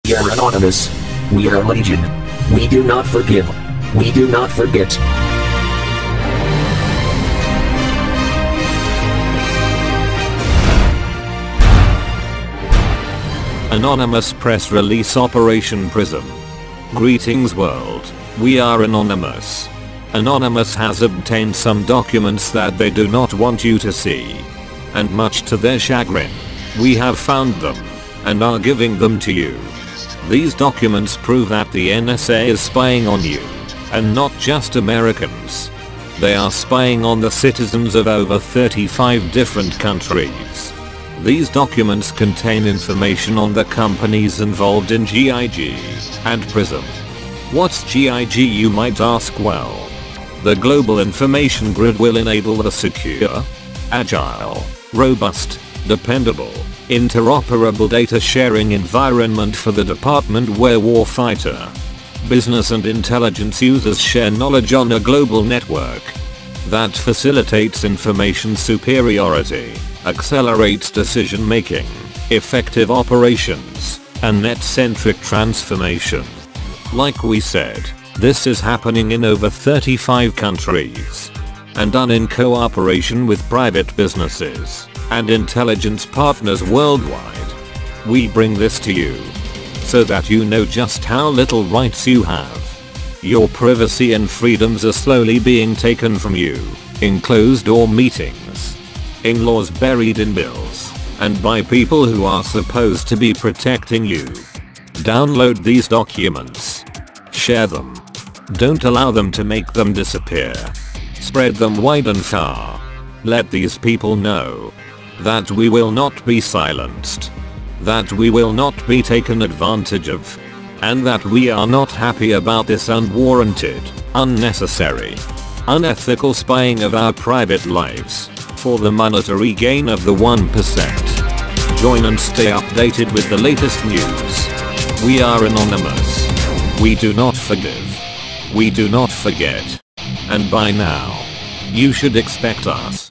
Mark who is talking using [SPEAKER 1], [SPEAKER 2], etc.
[SPEAKER 1] We are anonymous. We are legion. We do not forgive. We do not forget.
[SPEAKER 2] Anonymous press release Operation PRISM. Greetings world, we are Anonymous. Anonymous has obtained some documents that they do not want you to see. And much to their chagrin, we have found them, and are giving them to you. These documents prove that the NSA is spying on you, and not just Americans. They are spying on the citizens of over 35 different countries. These documents contain information on the companies involved in GIG and PRISM. What's GIG, you might ask? Well, the Global Information Grid will enable the secure, agile, robust, dependable, interoperable data sharing environment for the department where warfighter, business and intelligence users share knowledge on a global network that facilitates information superiority, accelerates decision making, effective operations, and net-centric transformation. Like we said, this is happening in over 35 countries, and done in cooperation with private businesses and intelligence partners worldwide. We bring this to you so that you know just how little rights you have. Your privacy and freedoms are slowly being taken from you, in closed-door meetings, in laws buried in bills, and by people who are supposed to be protecting you. Download these documents. Share them. Don't allow them to make them disappear. Spread them wide and far. Let these people know that we will not be silenced, that we will not be taken advantage of, and that we are not happy about this unwarranted, unnecessary, unethical spying of our private lives for the monetary gain of the 1%. Join and stay updated with the latest news. We are Anonymous. We do not forgive. We do not forget. And by now, you should expect us